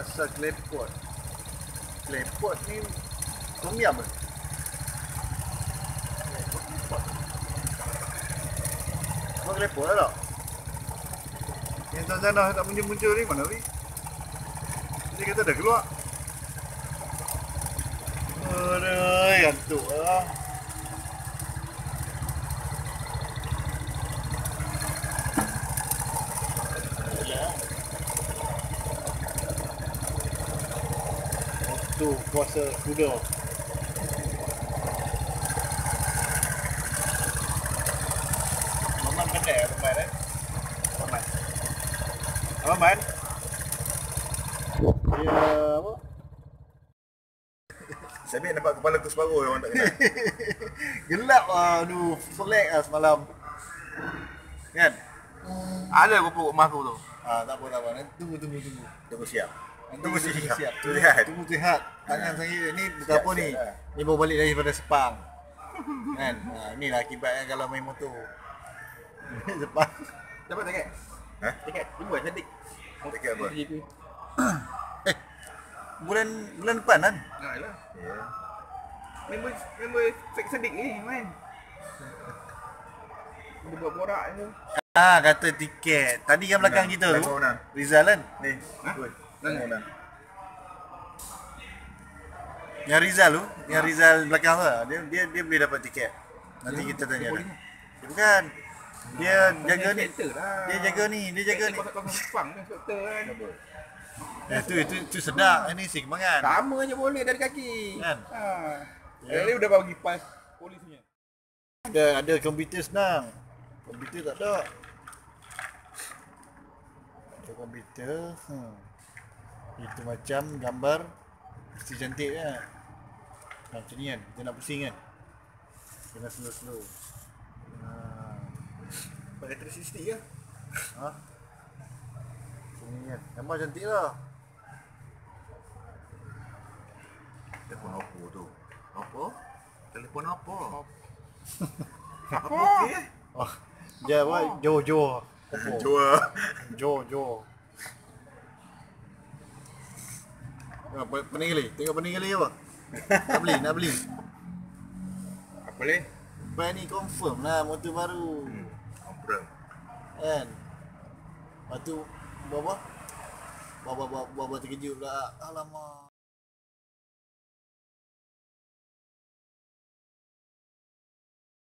rasa klepot. Klepot ni tom yum ke? Kau klepot lah tak? Yang tanah tak muncul-muncul ni mana ni? Dia kata dah keluar. Aduh, gantuk lah. Waktu puasa kuda. Maman pandai lah Maman Maman. Maman. Dia apa? Saya nampak kepala aku separuh orang tak kenal. Gelap lah, aduh, selek lah semalam. Kan? Ada pokok rumah aku tu. Tak apa. Nanti tunggu. Tunggu siap. Nanti Tunggu kita siap. Tunggu sihat. Tunggu sihat. Tangan saya ni bukan Siap, apa ni. siap lah. Ni baru balik daripada Sepang. Kan? Inilah akibatnya kalau main motor. Sepang. Dapat tiket? Ha? Tiket. Jumpa cantik. Tiket apa? Bulan depan kan? Yalah. Ya. Member fake sedik ni main. Dia buat borak je. Kata tiket. Tadi yang belakang kita tu. Belakang mana? Rizal kan? Ni. Ha? Oi. Mana? Mana? Yang Rizal tu, yang Rizal belakang tu. Dia boleh dapat tiket. Nanti kita tanya dia. Dia bukan. Dia jaga ni. Dia jaga ni, Kau Sepang kan inspektor kan. Itu sedap. Ini sing mangan. Sama je boleh dari kaki. Kan? Dia udah bagi pas polis punya. Ada komputer senang. Komputer tak ada. Ada komputer. Itu macam gambar mesti cantik kan. Macam ni kan. Kita nak pusing kan. Kena slow. Pakai 360 ke? Sini kan. Gambar cantik lah. Telefon Oppo tu. Apa? Telefon apa? Apa? Dia apa? Jo. Jual. Jo. Pening kali. Tengok pening kali apa? Nak beli. Apa boleh? Lepas ni confirm lah motor baru. Confirm. Kan? Lepas tu Baba terkejut pula. Alamak.